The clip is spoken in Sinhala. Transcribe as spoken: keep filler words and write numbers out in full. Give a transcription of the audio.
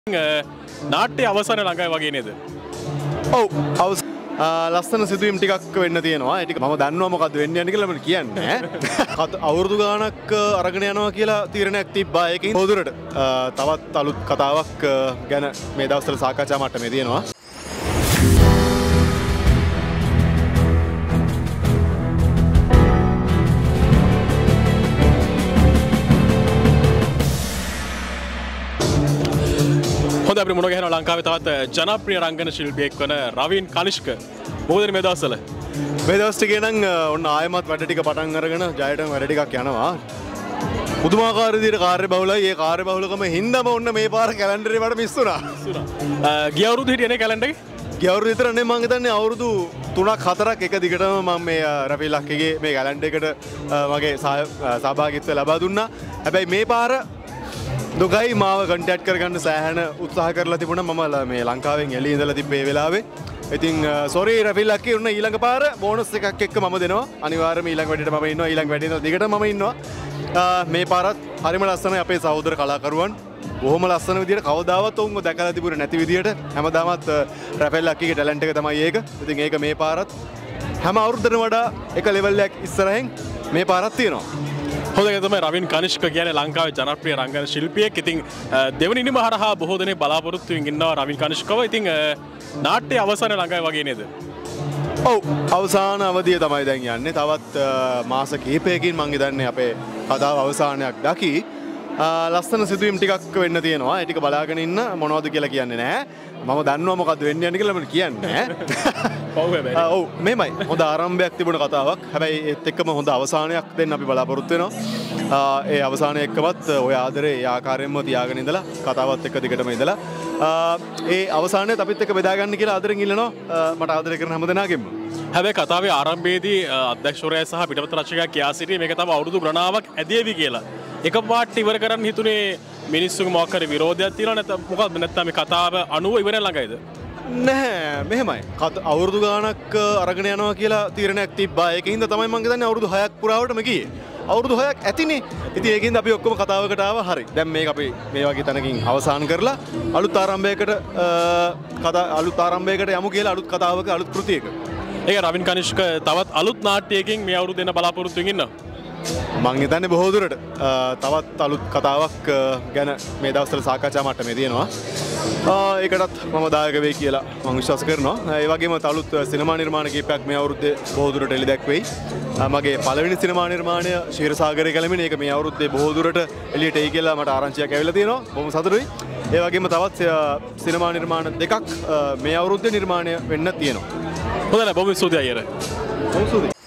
නාට්‍ය අවසාන ළඟයි වගේ නේද? ඔව් අවස ලස්සන සිදුවීම් ටිකක් වෙන්න තියෙනවා. ඒ ටික මම දන්නවා මොකද්ද වෙන්න යන්නේ කියලා මම කියන්නේ නැහැ. අවුරුදු ගාණක් අරගෙන යනවා කියලා තීරණයක් තිබ්බා. ඒකෙන් පොදුරට තවත් අලුත් කතාවක් ගැන මේ දවස්වල සාකච්ඡා මට්ටමේ තියෙනවා. හොඳ අපිට මුණ ගැහෙනවා ලංකාවේ තවත් ජනප්‍රිය රංගන ශිල්පියෙක් වන රවීන් කනිෂ්ක. මොකද මේ දවස්වල? මේ දවස් ටිකේ නම් ඔන්න ආයෙමත් වැඩ ටික පටන් අරගෙන ජයටම වැඩ ටිකක් යනවා. පුදුමාකාර විදිහට කාර්ය බහුලයි. ඒ කාර්ය බහුලකම හින්දාම ඔන්න මේ පාර කැලෙන්ඩරේ මට මිස් වුණා. ගිය අවුරුදු හිටියනේ කැලෙන්ඩර් එකේ? ගිය අවුරුදු විතර නේ මම හිතන්නේ අවුරුදු තුනක් හතරක් එක දිගටම මම මේ රෆීල් අක්කගේ මේ කැලෙන්ඩර් එකට මගේ සහභාගීත්වය ලබා දුන්නා. හැබැයි මේ පාර දුකයි මාව කන්ටැක්ට් කරගන්න සෑහෙන උත්සාහ කරලා තිබුණා. මම මේ ලංකාවෙන් එළිය ඉඳලා තිබ්බේ වෙලාවේ. ඉතින් සෝරි රෆීල් අක්කේ උන්න ඊළඟ පාර බෝනස් එකක් එක්ක මම දෙනවා. අනිවාර්යයෙන්ම ඊළඟ වැඩේට මම ඉන්නවා. ඊළඟ වැඩේ ඉඳලා දිගට මම ඉන්නවා. මේ පාරත් හරිම ලස්සනයි අපේ සහෝදර කලාකරුවන්. බොහොම ලස්සන විදියට කවදාවත් ඔවුන්ව දැකලා තිබුණේ නැති විදියට හැමදාමත් රෆීල් අක්කගේ ටැලන්ට් එක තමයි ඒක. ඉතින් ඒක මේ පාරත් හැම අවුරුද්දටම වඩා එක ලෙවල් එකක් ඉස්සරහින් මේ පාරත් තියෙනවා. හොඳයි තමයි රවීන් කනිෂ්ක කියන්නේ ලංකාවේ ජනප්‍රිය රංගන ශිල්පියෙක්. ඉතින් දෙවනි ඉනිම හරහා බොහෝ දෙනෙක් බලාපොරොත්තු වෙමින් ඉන්නවා රවීන් කනිෂ්කව. ඉතින් නාට්‍ය අවසාන ළඟයි වගේ නේද? ඔව් අවසාන අවධිය තමයි දැන් යන්නේ. තවත් මාස කිහිපයකින් මං හිතන්නේ අපේ කතාව අවසානයක් දකි. ලස්සන සිදුවීම් ටිකක් වෙන්න තියෙනවා. ඒ ටික බලාගෙන ඉන්න මොනවද කියලා කියන්නේ නැහැ. මම දන්නවා මොකද්ද වෙන්න යන්නේ කියලා මම කියන්නේ නැහැ. ඔව් මෙහෙමයි. හොඳ ආරම්භයක් තිබුණ කතාවක්. හැබැයි ඒත් එක්කම හොඳ අවසානයක් දෙන්න අපි බලාපොරොත්තු වෙනවා. ඒ අවසානය එක්කමත් ඔය ආදරේ ඒ ආකාරයෙන්ම තියාගෙන ඉඳලා කතාවත් එක්ක දිගටම ඉඳලා ඒ අවසානයත් අපිත් එක්ක බෙදා ගන්න කියලා ආදරෙන් ඉල්ලනවා මට ආදරය කරන හැමදෙනාගෙම. හැබැයි කතාවේ ආරම්භයේදී අධ්‍යක්ෂවරයා සහ පිටපත රචකයා කියා සිටියේ මේක තමයි අවුරුදු ගණනාවක් ඇදේවි කියලා. එකපාරට ඉවර කරන්න හිතුනේ මිනිස්සුගේ මොකක් හරි විරෝධයක් තියෙනවා නැත්නම් මොකක්ද නැත්නම් මේ කතාව අනුව ඉවර ළඟයිද? නැහැ මෙහෙමයි. අවුරුදු ගාණක් අරගෙන යනවා කියලා තීරණයක් තිබ්බා. ඒකින්ද තමයි මම හිතන්නේ අවුරුදු හයක් පුරාවටම ගියේ. අවුරුදු හයක් ඇතිනේ. ඉතින් ඒකින්ද අපි ඔක්කොම කතාවකට ආවා. හරි. දැන් මේක අපි මේ වගේ තැනකින් අවසන් කරලා අලුත් ආරම්භයකට කතා අලුත් ආරම්භයකට යමු කියලා අලුත් කතාවක අලුත් කෘතියක. ඒක රවීන් කනිෂ්ක තවත් අලුත් නාට්‍යයකින් මේ අවුරුදු දෙන බලාපොරොත්තු වෙමින් ඉන්නවා. මං හිතන්නේ බොහෝ දුරට තවත් අලුත් කතාවක් ගැන මේ දවස්වල සාකච්ඡා මට්ටමේ තියෙනවා. ඒකටත් මම දායක වෙයි කියලා මම විශ්වාස කරනවා. ඒ වගේම අලුත් සිනමා නිර්මාණ කීපයක් මේ අවුරුද්දේ බොහෝ දුරට එළි දැක්වෙයි. මගේ පළවෙනි සිනමා නිර්මාණය ශීරසාගරේ කැලමිනේ ඒක මේ අවුරුද්දේ බොහෝ දුරට එළියට එයි කියලා මට ආරංචියක් ඇවිල්ලා තියෙනවා. බොහොම සතුටුයි. ඒ වගේම තවත් සිනමා නිර්මාණ දෙකක් මේ අවුරුද්දේ නිර්මාණය වෙන්න තියෙනවා. හොඳයි බොහොම ස්තුතියි අයියර. බොහොම ස්තුතියි.